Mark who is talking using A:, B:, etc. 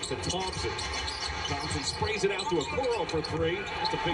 A: to Thompson. Thompson sprays it out to Okoro for three. That's a big